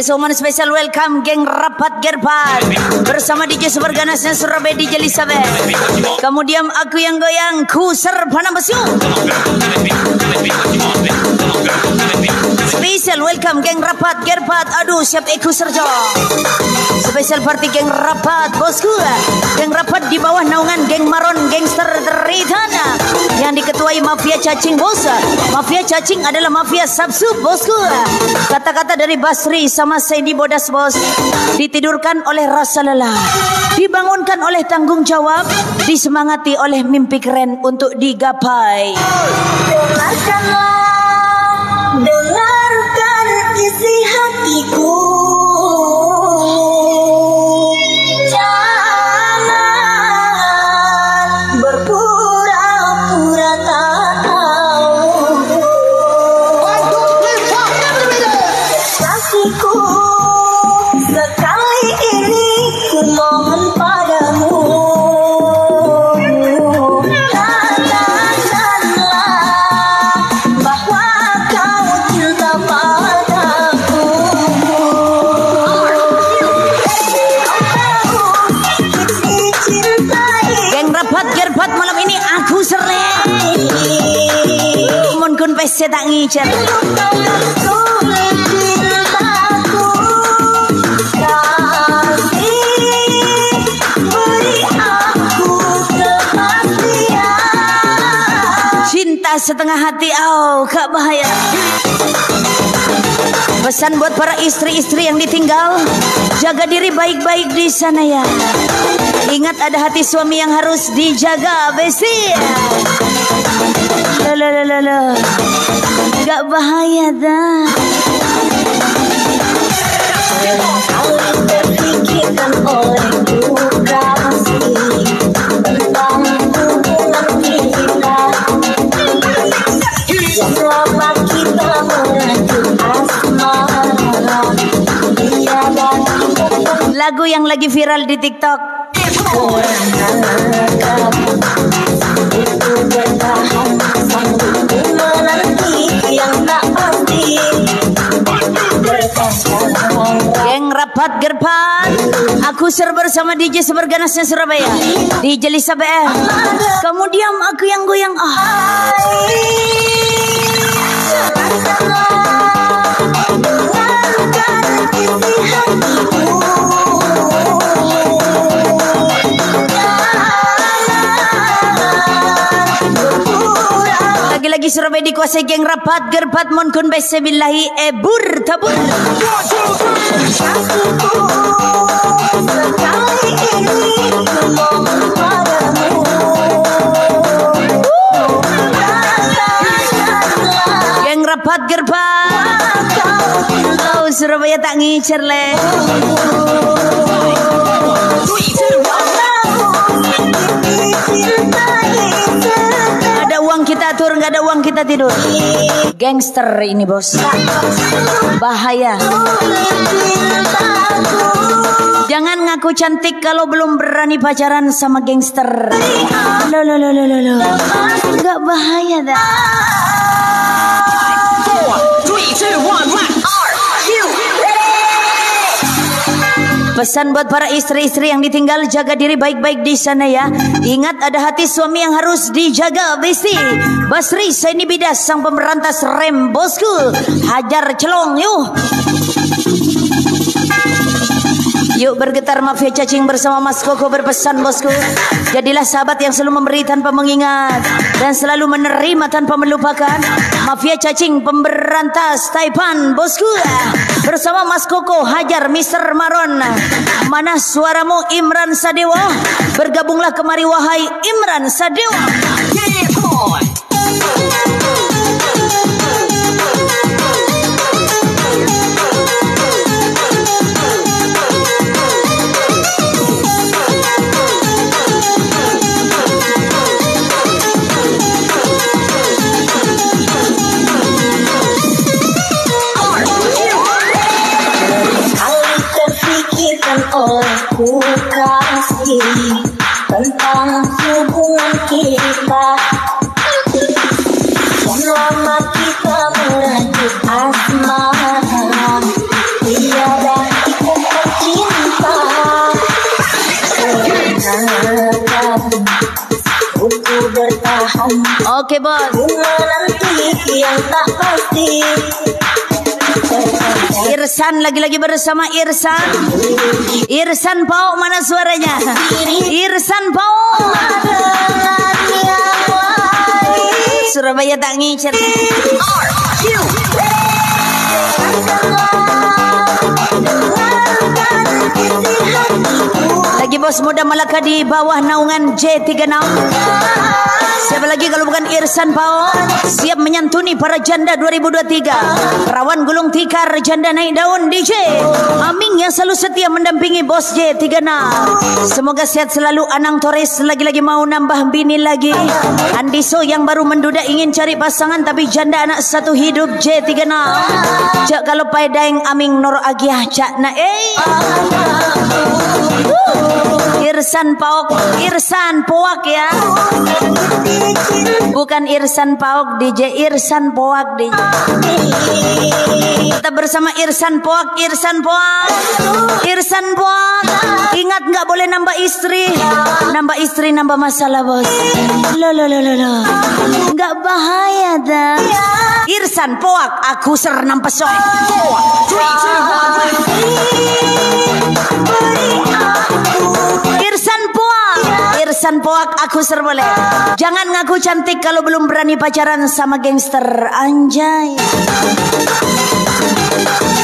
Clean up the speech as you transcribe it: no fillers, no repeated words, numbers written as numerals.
So man special welcome geng Rapat Gerpat bersama DJ Super Ganasnya Surabaya DJ Elizabeth. Kemudian aku yang goyang Kuser Panambasu. Special welcome geng Rapat Gerpat. Aduh siap Eku Serjo. Special party geng Rapat bosku. Geng Rapat di bawah naungan geng Maron gangster Ritana yang diketuai Mafia Cacing bos. Mafia Cacing adalah mafia sabsu bosku. Kata-kata dari Basri sama Saidi Bodas bos. Ditidurkan oleh rasa lelah, dibangunkan oleh tanggung jawab, disemangati oleh mimpi keren untuk digapai. Dengarkan isi hatiku. Jangan berpura-pura tak tahu. Kasihku sekali ini ku mohon padamu. Kun pese tak ngicer. Cinta setengah hati, oh kak bahaya. Pesan buat para istri-istri yang ditinggal, jaga diri baik-baik di sana ya. Ingat ada hati suami yang harus dijaga, besi. Loh. Gak bahaya dah. Kali terfikirkan olehku kasih tentang hubungan kita. Selama kita melanjut asmara, tiada lagu yang lagi viral di TikTok. Orang anggap itu bertahan sampai menanti yang tak pasti. Geng Rapat Gerpat, aku ser bersama DJ Super Ganasnya Surabaya DJ Elizabeth. Kemudian aku yang goyang lagi Surabaya dikuasai geng Rapat Gerpat mon kun basebillahi ebur tabur. Geng Rapat Gerpat, oh Surabaya tak ngicer le. Kita atur, nggak ada uang kita tidur. Gangster ini bos, bahaya. Jangan ngaku cantik kalau belum berani pacaran sama gangster. Loh, nggak bahaya dah. Pesan buat para istri-istri yang ditinggal, jaga diri baik-baik di sana ya. Ingat ada hati suami yang harus dijaga, besti. Basri Saini Bidas sang pemberantas rem bosku. Hajar celong yuk. Yuk bergetar Mafia Cacing bersama Mas Koko berpesan bosku. Jadilah sahabat yang selalu memberi tanpa mengingat dan selalu menerima tanpa melupakan. Mafia Cacing pemberantas Taipan bosku. Bersama Mas Koko Hajar Mr. Maron. Mana suaramu Imran Sadewa? Bergabunglah kemari wahai Imran Sadewa. Olehku kasih tentang hubungan kita. Selama kita melanjut asmara, tiada Oke bos. Bunga nanti yang tak pasti. Irsan lagi-lagi bersama Irsan. Irsan Pauk, mana suaranya? Irsan Pauk. Surabaya tak ngicer. Lagi bos muda Melaka di bawah naungan J36. Siapa lagi kalau bukan Irsan Pao, siap menyantuni para janda 2023. Perawan gulung tikar, janda naik daun DJ Aming yang selalu setia mendampingi bos J36. Semoga sehat selalu. Anang Torres lagi-lagi mau nambah bini lagi. Andiso yang baru menduda ingin cari pasangan tapi janda anak satu hidup J36. Cak kalau pai daeng Aming Nor Agiah cak na Irsan Paok, Irsan Poak ya. Bukan Irsan Paok DJ, Irsan Poak DJ. Kita bersama Irsan Poak, Irsan Poak, Irsan Poak. Ingat nggak boleh nambah istri. Nambah istri nambah masalah bos. Lo, nggak bahaya dah. Irsan Poak, aku ser nampak soy. Irsan Poak, aku ser boleh. Jangan ngaku cantik kalau belum berani pacaran sama gangster. Anjay.